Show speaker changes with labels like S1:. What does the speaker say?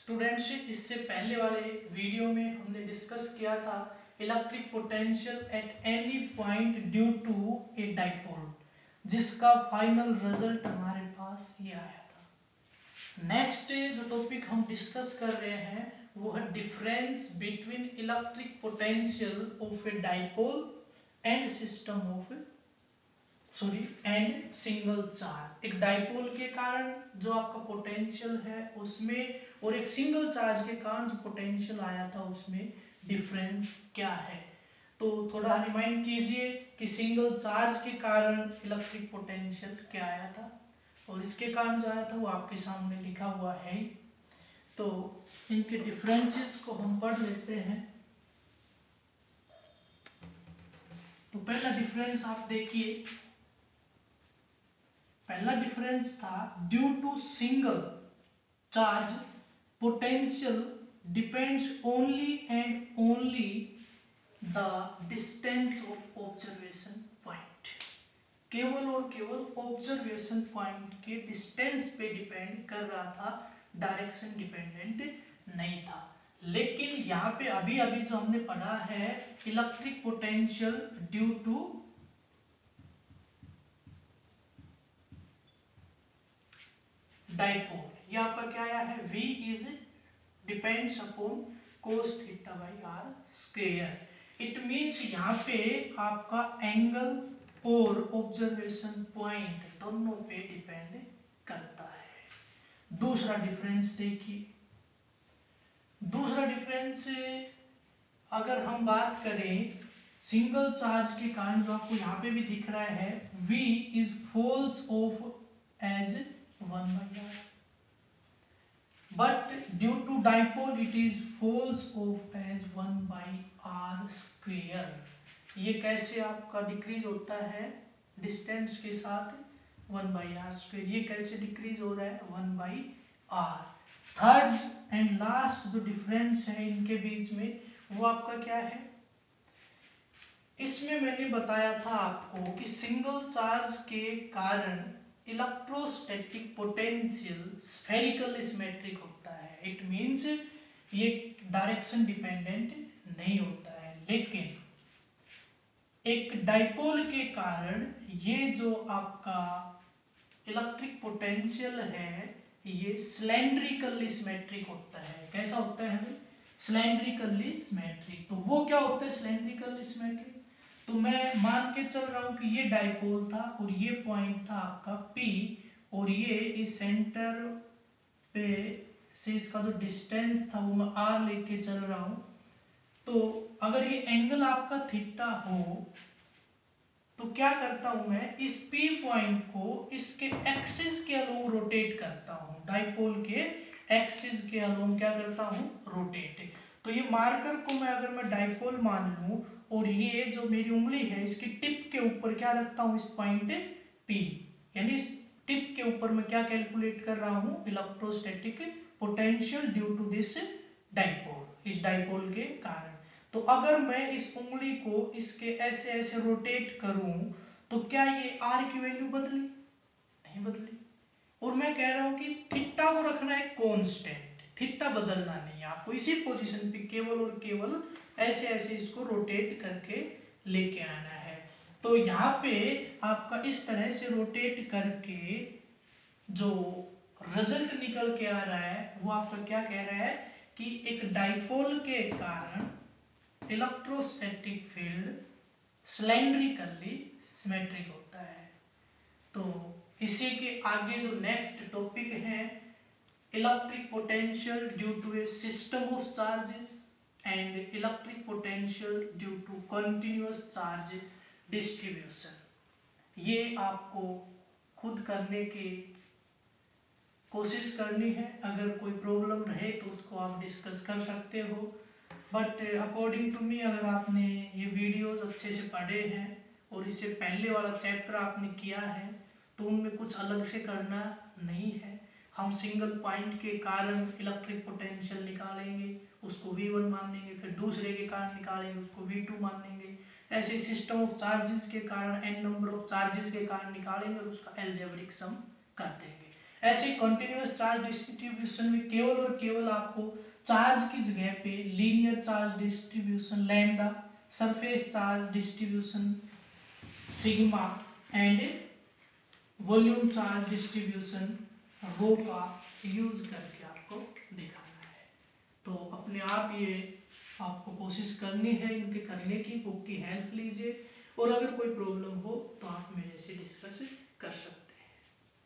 S1: Students, इससे पहले वाले वीडियो में हमने डिस्कस किया था electric potential at any point due to a dipole, जिसका फाइनल रिजल्ट हमारे पास ये आया था। नेक्स्ट जो टॉपिक हम डिस्कस कर रहे हैं वो है difference between electric potential of a dipole and system of and single charge. एक डाइपोल के कारण जो आपका पोटेंशियल है उसमें और एक सिंगल चार्ज के कारण जो पोटेंशियल आया था उसमें डिफरेंस क्या है। तो थोड़ा रिमाइंड कीजिए कि सिंगल चार्ज के कारण इलेक्ट्रिक पोटेंशियल क्या आया था और इसके कारण जो आया था वो आपके सामने लिखा हुआ है। तो इनके डिफरेंसेस को हम पढ़ लेते हैं। तो पहला डिफरेंस आप देखिए, पहला डिफरेंस था due to single charge potential depends only and only the distance of observation point. केवल और केवल ऑब्जर्वेशन पॉइंट के डिस्टेंस पे डिपेंड कर रहा था, डायरेक्शन डिपेंडेंट नहीं था। लेकिन यहाँ पे अभी अभी जो हमने पढ़ा है electric potential due to dipole, ये आपका क्या आया है, V is depends upon cos theta by r square. It means यहाँ पे आपका एंगल और ऑब्जर्वेशन पॉइंट दोनों पे डिपेंड करता है। दूसरा डिफरेंस देखिए, दूसरा डिफरेंस अगर हम बात करें सिंगल चार्ज के कारण जो आपको यहाँ पे भी दिख रहा है V is falls of as 1/r, but due to dipole it is falls off as 1/r square। ये कैसे आपका डिक्रीज होता है डिस्टेंस के साथ 1/r स्क्वायर, ये कैसे डिक्रीज हो रहा है 1/r। थर्ड एंड लास्ट जो डिफरेंस है इनके बीच में वो आपका क्या है, इसमें मैंने बताया था आपको कि सिंगल चार्ज के कारण इलेक्ट्रोस्टैटिक पोटेंशियल स्फेरिकल सिमेट्रिक होता है। इट मींस ये डायरेक्शन डिपेंडेंट नहीं होता है। लेकिन एक डाइपोल के कारण ये जो आपका इलेक्ट्रिक पोटेंशियल है ये सिलेंड्रिकली सिमेट्रिक होता है। कैसा होता है, सिलेंड्रिकली सिमेट्रिक। तो वो क्या होता है सिलेंड्रिकली सिमेट्रिक, तो मैं मान के चल रहा हूं कि ये डाइपोल था और ये पॉइंट था आपका P और ये इस सेंटर पे से इसका जो डिस्टेंस था वो मैं R लेके चल रहा हूं। तो अगर ये एंगल आपका थीटा हो तो क्या करता हूं मैं, इस P पॉइंट को इसके एक्सिस के अलोंग रोटेट करता हूं, डाइपोल के एक्सिस के अलोंग क्या करता हूं, रोटेट। तो ये मार्कर को मैं अगर मैं डाइपोल मान लूं और ये जो मेरी उंगली है इसकी टिप के ऊपर क्या रखता हूं, इस पॉइंट P, यानी इस टिप के ऊपर मैं क्या कैलकुलेट कर रहा हूं, electrostatic potential due to this dipole, इस डाइपोल के कारण। तो अगर मैं इस उंगली को इसके ऐसे ऐसे रोटेट करूं तो क्या ये R की वैल्यू बदली, नहीं बदली। और मैं कह रहा हूं कि थीटा को रखना है कांस्टेंट, थीटा बदलना नहीं है, आपको इसी पोजीशन पे केवल और केवल ऐसे ऐसे इसको रोटेट करके लेके आना है। तो यहाँ पे आपका इस तरह से रोटेट करके जो रिजल्ट निकल के आ रहा है वो आपका क्या कह रहा है कि एक डाइपोल के कारण इलेक्ट्रोस्टैटिक फील्ड सिलेंड्रिकली सिमेट्रिक होता है। तो इसी के आगे जो नेक्स्ट टॉपिक है electric potential due to a system of charges and electric potential due to continuous charge distribution. ये आपको खुद करने की कोशिश करनी है, अगर कोई प्रॉब्लम रहे तो उसको आप डिस्कस कर सकते हो। बट अकॉर्डिंग टू मी अगर आपने ये वीडियोस अच्छे से पढ़े हैं और इससे पहले वाला चैप्टर आपने किया है तो उनमें कुछ अलग से करना नहीं है। हम सिंगल पॉइंट के कारण इलेक्ट्रिक पोटेंशियल निकालेंगे, उसको V1 मान लेंगे, फिर दूसरे के कारण निकालेंगे उसको V2 मान लेंगे। ऐसे सिस्टम ऑफ चार्जेस के कारण n नंबर ऑफ चार्जेस के कारण निकालेंगे और उसका एल्जेब्रिक सम कर देंगे। ऐसे कंटिन्यूअस चार्ज डिस्ट्रीब्यूशन में केवल और केवल आपको चार्ज की जगह पे linear charge distribution lambda, surface charge distribution sigma and volume charge distribution rho का यूज करके आपको दिखाना है। तो अपने आप ये आपको कोशिश करनी है इनके करने की, बुक की हेल्प लीजिए और अगर कोई प्रॉब्लम हो तो आप मेरे से डिस्कस कर सकते हैं।